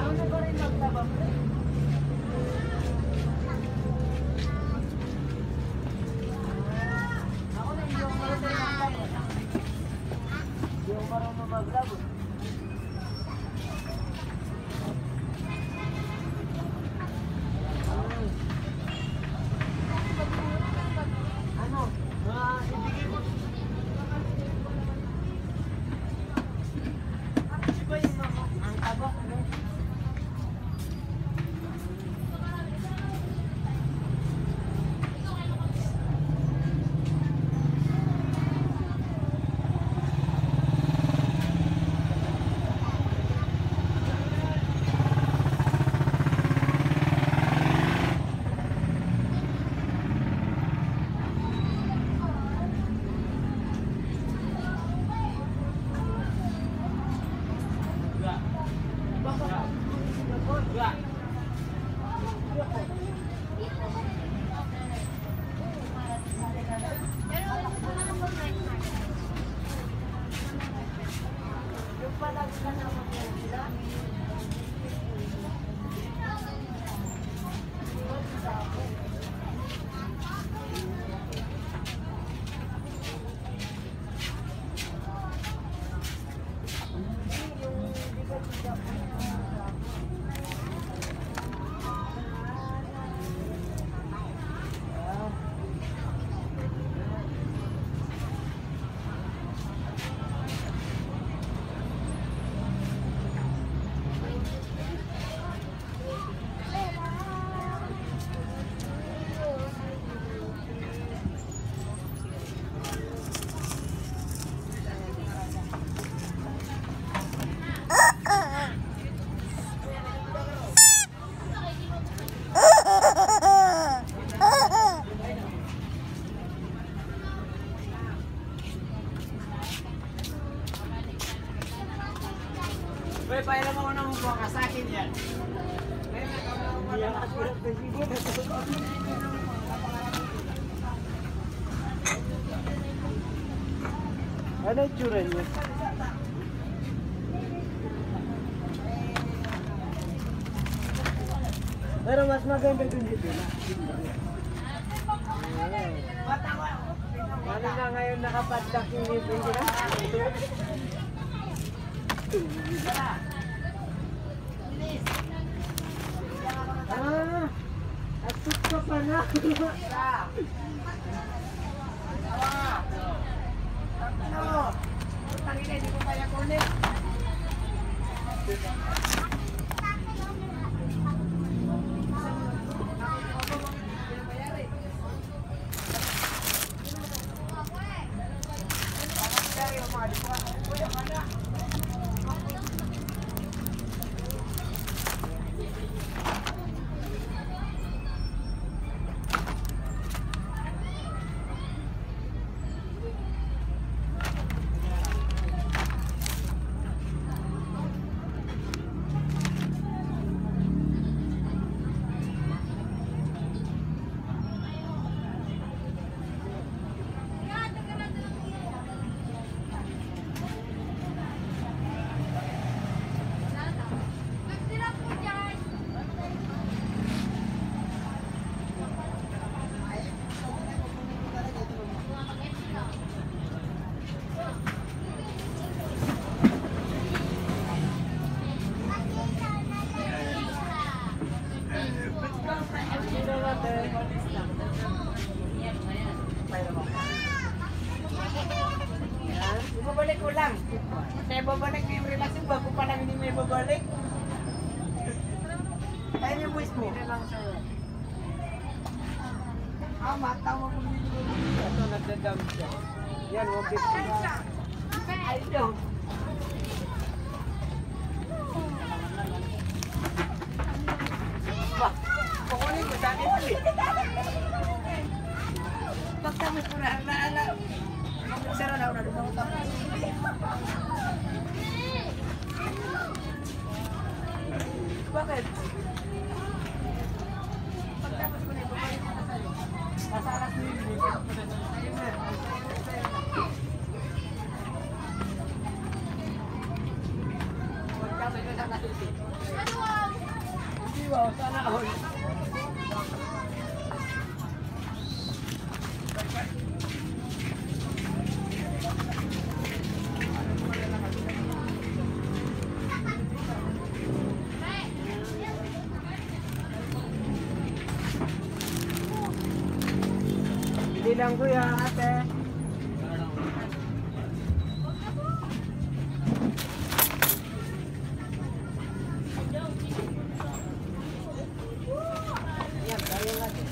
Ano ba rin magtabang? Ako na yung marunong magtabang. Yung marunong magtabang. Ano? Ibigay mo. Ang tabak, no? Uy, pailan mo ng buka sa akin yan. Ano yung tsura niya? Pero mas maganda dun dito na. Ano na ngayon nakapadlock yung ngipin ko na? Atuk ka pa na. Ano? Tangina, hindi ko kaya kunin. Ibabalik ko lang. Kaya babalik ko yung relasyon bago pa lang hindi may babalik. Kaya yung voice mo. Mata mo kung hindi mo. Ito nagdadam siya. Yan, 150 na. Ay, ito. Wah, kukunin ko sa akin ito eh. Pagkabit ko na, Saro na una doon ako. Bakit? Pagkabit ko na ibabalik ko na sa'yo. Nasa alas mo yun. Ayun na. Pagkabit ko na natin. wow, sana all. Hindi lang kuya, ate. Yan, tayo natin.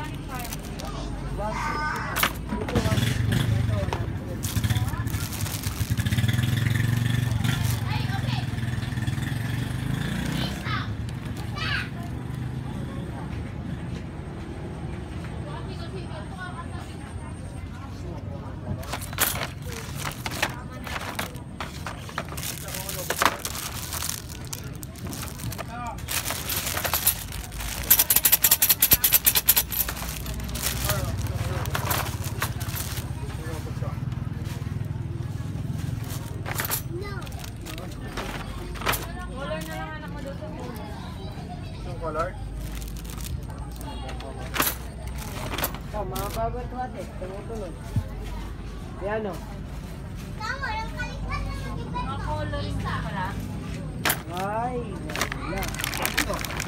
Yung color? Oh, mga bago ito ate, tumutunog. Yan o. Mga coloring ka pala. Ay, wala.